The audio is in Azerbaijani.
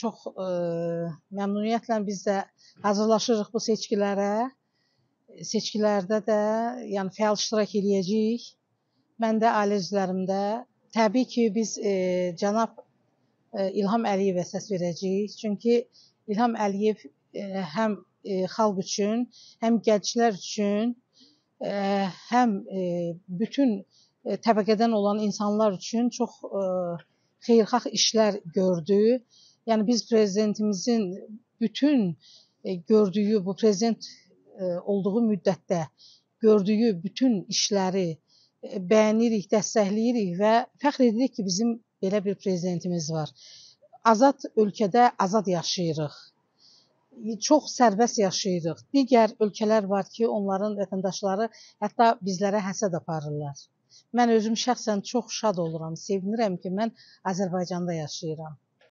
çox məmnuniyyətlə biz də hazırlaşırıq bu seçkilərə. Seçkilərdə də yəni fəal iştirak eləyəcəyik. Mən də, ailə üzvlərim də. Təbii ki, biz cənab İlham Əliyevə səs verəcəyik. Çünki İlham Əliyev həm xalq üçün, həm gənclər üçün, həm bütün təbəqədən olan insanlar üçün çox xeyirxah işlər gördü. Yəni biz prezidentimizin bütün gördüyü, bu prezident olduğu müddətdə gördüyü bütün işləri bəyənirik, dəstəkləyirik və fəxr edirik ki, bizim belə bir prezidentimiz var. Azad ölkədə azad yaşayırıq. Çox sərbəst yaşayırıq. Digər ölkələr var ki, onların vətəndaşları hətta bizlərə həsəd aparırlar. Mən özüm şəxsən çox şad oluram, sevinirəm ki, mən Azərbaycanda yaşayıram.